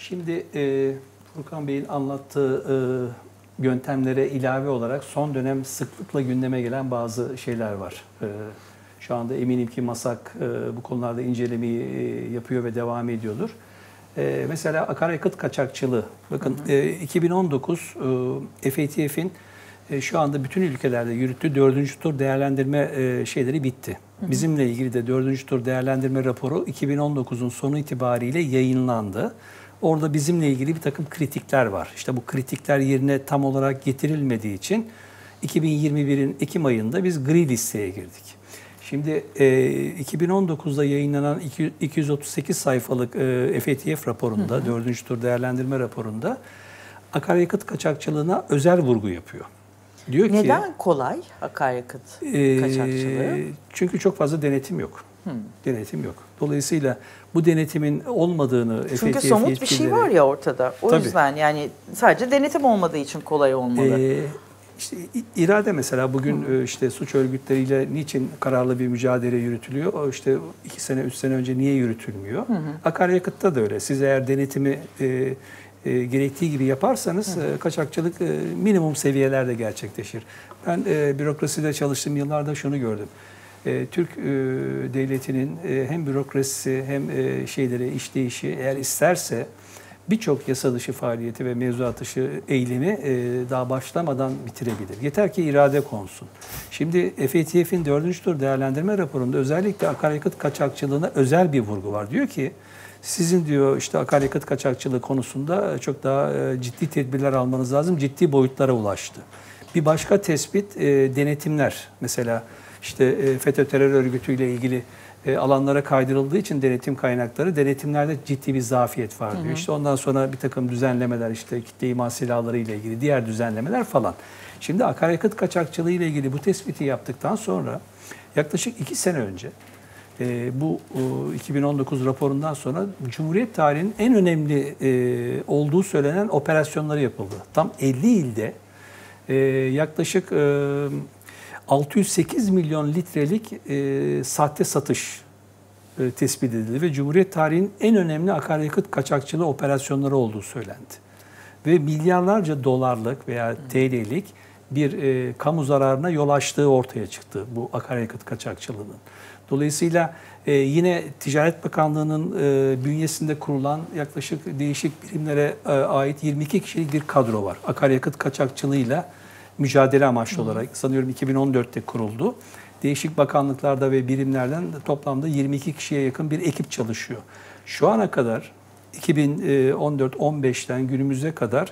Şimdi Furkan Bey'in anlattığı yöntemlere ilave olarak son dönem sıklıkla gündeme gelen bazı şeyler var. Şu anda eminim ki MASAK bu konularda incelemeyi yapıyor ve devam ediyordur. Mesela akaryakıt kaçakçılığı. Bakın 2019 FATF'in şu anda bütün ülkelerde yürüttüğü 4. tur değerlendirme şeyleri bitti. Bizimle ilgili de 4. tur değerlendirme raporu 2019'un sonu itibariyle yayınlandı. Orada bizimle ilgili bir takım kritikler var. İşte bu kritikler yerine tam olarak getirilmediği için 2021'in Ekim ayında biz gri listeye girdik. Şimdi 2019'da yayınlanan 238 sayfalık FATF raporunda, 4. tur değerlendirme raporunda akaryakıt kaçakçılığına özel vurgu yapıyor. Diyor neden kolay akaryakıt kaçakçılığı? Çünkü çok fazla denetim yok. Denetim yok. Dolayısıyla bu denetimin olmadığını çünkü somut bir şey var ya ortada. O yüzden yani sadece denetim olmadığı için kolay olmalı. İşte irade mesela bugün işte suç örgütleriyle niçin kararlı bir mücadele yürütülüyor? O işte 2 sene, 3 sene önce niye yürütülmüyor? Akaryakıtta da öyle. Siz eğer denetimi gerektiği gibi yaparsanız kaçakçılık minimum seviyelerde gerçekleşir. Ben bürokraside çalıştığım yıllarda şunu gördüm. Türk devletinin hem bürokrasisi hem şeyleri, işleyişi eğer isterse birçok yasa dışı faaliyeti ve mevzuat dışı eylemi daha başlamadan bitirebilir. Yeter ki irade konsun. Şimdi FATF'in 4. tur değerlendirme raporunda özellikle akaryakıt kaçakçılığına özel bir vurgu var. Diyor ki sizin diyor işte akaryakıt kaçakçılığı konusunda çok daha ciddi tedbirler almanız lazım. Ciddi boyutlara ulaştı. Bir başka tespit denetimler. Mesela işte FETÖ terör örgütüyle ilgili alanlara kaydırıldığı için denetim kaynakları, denetimlerde ciddi bir zafiyet var diyor. İşte ondan sonra bir takım düzenlemeler, işte kitle imha silahları ile ilgili diğer düzenlemeler falan. Şimdi akaryakıt kaçakçılığı ile ilgili bu tespiti yaptıktan sonra yaklaşık 2 sene önce bu 2019 raporundan sonra Cumhuriyet tarihinin en önemli olduğu söylenen operasyonları yapıldı. Tam 50 ilde yaklaşık 608 milyon litrelik sahte satış tespit edildi ve Cumhuriyet tarihinin en önemli akaryakıt kaçakçılığı operasyonları olduğu söylendi. Ve milyarlarca dolarlık veya TL'lik bir kamu zararına yol açtığı ortaya çıktı bu akaryakıt kaçakçılığının. Dolayısıyla yine Ticaret Bakanlığı'nın bünyesinde kurulan yaklaşık değişik birimlere ait 22 kişilik bir kadro var. Akaryakıt kaçakçılığıyla mücadele amaçlı olarak sanıyorum 2014'te kuruldu. Değişik bakanlıklarda ve birimlerden toplamda 22 kişiye yakın bir ekip çalışıyor. Şu ana kadar 2014-15'ten günümüze kadar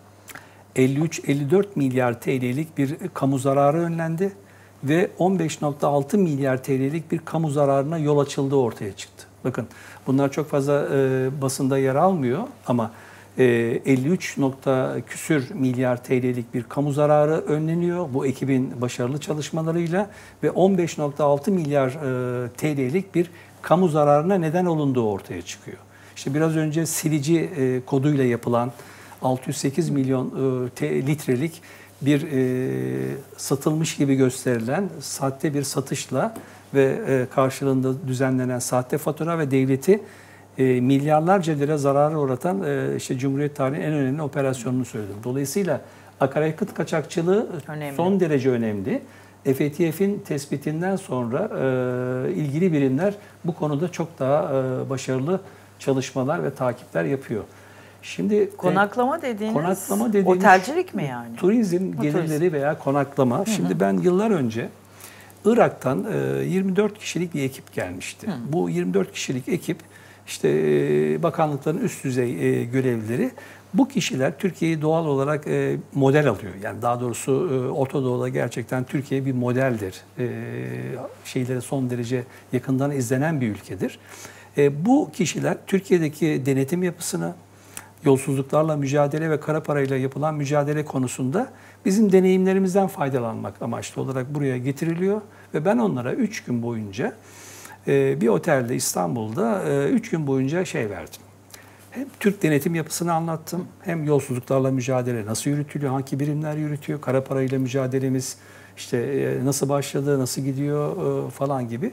53-54 milyar TL'lik bir kamu zararı önlendi ve 15,6 milyar TL'lik bir kamu zararına yol açıldığı ortaya çıktı. Bakın bunlar çok fazla basında yer almıyor ama 53 küsür milyar TL'lik bir kamu zararı önleniyor bu ekibin başarılı çalışmalarıyla ve 15,6 milyar TL'lik bir kamu zararına neden olunduğu ortaya çıkıyor. İşte biraz önce silici koduyla yapılan 608 milyon litrelik bir satılmış gibi gösterilen sahte bir satışla ve karşılığında düzenlenen sahte fatura ve devleti milyarlarca lira zarara uğratan işte Cumhuriyet tarihinin en önemli operasyonunu söyledim. Dolayısıyla akaryakıt kaçakçılığı son derece önemli. FATF'in tespitinden sonra ilgili birimler bu konuda çok daha başarılı çalışmalar ve takipler yapıyor. Şimdi konaklama dediğiniz otelcilik mi yani? Turizm gelirleri veya konaklama. Şimdi ben yıllar önce Irak'tan 24 kişilik bir ekip gelmişti. Bu 24 kişilik ekip işte bakanlıkların üst düzey görevlileri. Bu kişiler Türkiye'yi doğal olarak model alıyor. Yani daha doğrusu Orta Doğu'da gerçekten Türkiye bir modeldir. Şeylere son derece yakından izlenen bir ülkedir. Bu kişiler Türkiye'deki denetim yapısını, yolsuzluklarla mücadele ve kara parayla yapılan mücadele konusunda bizim deneyimlerimizden faydalanmak amaçlı olarak buraya getiriliyor. Ve ben onlara 3 gün boyunca bir otelde İstanbul'da 3 gün boyunca şey verdim. Hem Türk denetim yapısını anlattım, hem yolsuzluklarla mücadele nasıl yürütülüyor, hangi birimler yürütüyor, kara parayla mücadelemiz işte nasıl başladı, nasıl gidiyor falan gibi.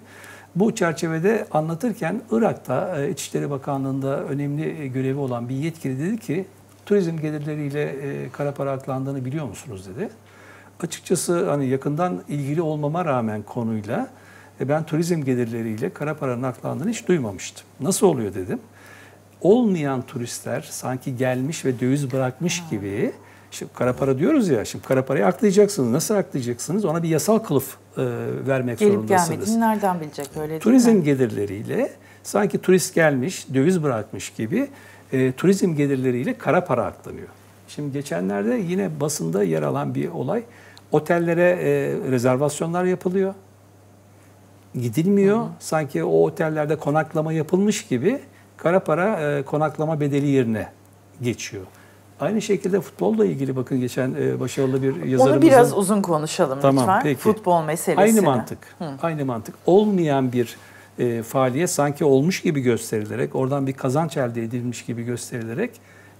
Bu çerçevede anlatırken Irak'ta İçişleri Bakanlığı'nda önemli görevi olan bir yetkili dedi ki turizm gelirleriyle kara para aklandığını biliyor musunuz dedi. Açıkçası hani yakından ilgili olmama rağmen konuyla ben turizm gelirleriyle kara paranın aklandığını hiç duymamıştım. Nasıl oluyor dedim. Olmayan turistler sanki gelmiş ve döviz bırakmış gibi, şimdi kara para diyoruz ya, şimdi kara parayı aklayacaksınız. Nasıl aklayacaksınız? Ona bir yasal kılıf vermek zorundasınız. Gelip gelmediğini nereden bilecek öyle değil Turizm mi? gelirleriyle sanki turist gelmiş, döviz bırakmış gibi turizm gelirleriyle kara para aklanıyor. Şimdi geçenlerde yine basında yer alan bir olay. Otellere rezervasyonlar yapılıyor. Gidilmiyor. Sanki o otellerde konaklama yapılmış gibi kara para konaklama bedeli yerine geçiyor. Aynı şekilde futbolla ilgili bakın geçen başarılı bir yazarımızın... Onu biraz uzun konuşalım lütfen. Peki. Futbol meselesini. Aynı mantık. Aynı mantık. Olmayan bir faaliyet sanki olmuş gibi gösterilerek, oradan bir kazanç elde edilmiş gibi gösterilerek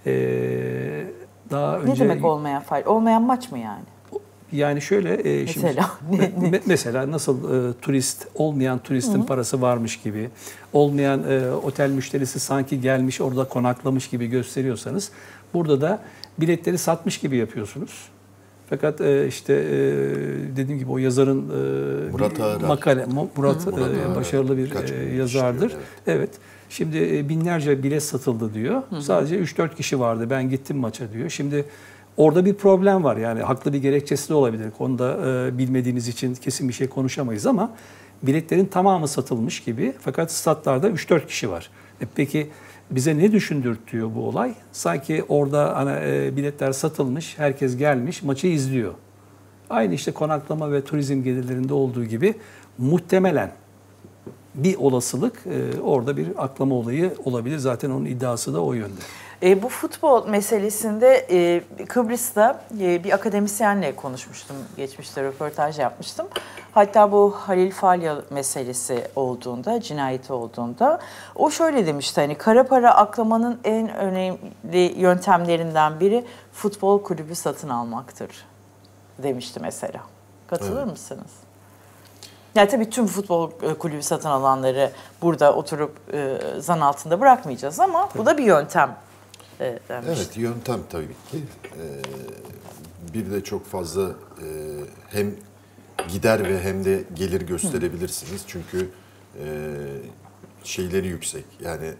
daha önce... Ne demek olmayan faaliyet? Olmayan maç mı yani? Yani şöyle Mesela mesela nasıl turist olmayan turistin parası varmış gibi, olmayan otel müşterisi sanki gelmiş orada konaklamış gibi gösteriyorsanız burada da biletleri satmış gibi yapıyorsunuz. Fakat işte dediğim gibi o yazarın Murat başarılı bir yazardır. Evet. Şimdi binlerce bilet satıldı diyor. Sadece 3-4 kişi vardı. Ben gittim maça diyor. Şimdi orada bir problem var. Yani haklı bir gerekçesi de olabilir. Konuda bilmediğiniz için kesin bir şey konuşamayız ama biletlerin tamamı satılmış gibi. Fakat statlarda 3-4 kişi var. Peki bize ne düşündürtüyor bu olay? Sanki orada hani, biletler satılmış, herkes gelmiş, maçı izliyor. Aynı işte konaklama ve turizm gelirlerinde olduğu gibi muhtemelen bir olasılık orada bir aklama olayı olabilir. Zaten onun iddiası da o yönde. Bu futbol meselesinde Kıbrıs'ta bir akademisyenle konuşmuştum. Geçmişte röportaj yapmıştım. Hatta bu Halil Falya meselesi olduğunda, cinayeti olduğunda o şöyle demişti. Hani kara para aklamanın en önemli yöntemlerinden biri futbol kulübü satın almaktır demişti mesela. Katılır mısınız? Yani tabii tüm futbol kulübü satın alanları burada oturup zan altında bırakmayacağız ama bu da bir yöntem. Evet, yöntem tabii ki. Bir de çok fazla hem gider ve hem de gelir gösterebilirsiniz. Çünkü şeyleri yüksek. Yani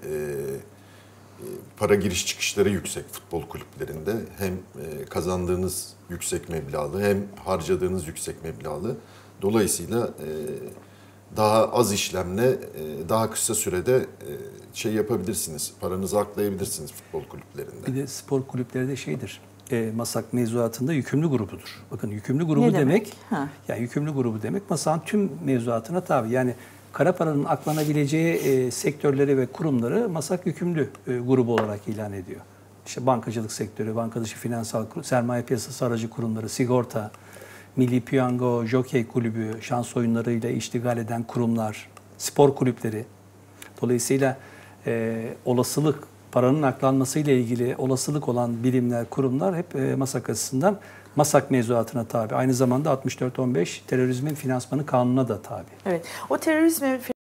para giriş çıkışları yüksek futbol kulüplerinde. Hem kazandığınız yüksek meblağlı hem harcadığınız yüksek meblağlı. Dolayısıyla daha az işlemle daha kısa sürede şey yapabilirsiniz. Paranızı aklayabilirsiniz futbol kulüplerinde. Bir de spor kulüpleri de şeydir. MASAK mevzuatında yükümlü grubudur. Bakın yükümlü grubu ne demek yani yükümlü grubu demek MASAK'ın tüm mevzuatına tabi. Yani kara paranın aklanabileceği sektörleri ve kurumları MASAK yükümlü grubu olarak ilan ediyor. İşte bankacılık sektörü, banka dışı finansal sermaye piyasası aracı kurumları, sigorta, Milli Piyango, Jokey Kulübü, şans oyunlarıyla iştigal eden kurumlar, spor kulüpleri. Dolayısıyla olasılık, paranın aklanmasıyla ilgili olasılık olan birimler, kurumlar hep MASAK açısından MASAK mevzuatına tabi. Aynı zamanda 64-15 terörizmin finansmanı kanununa da tabi. Evet, o terörizmin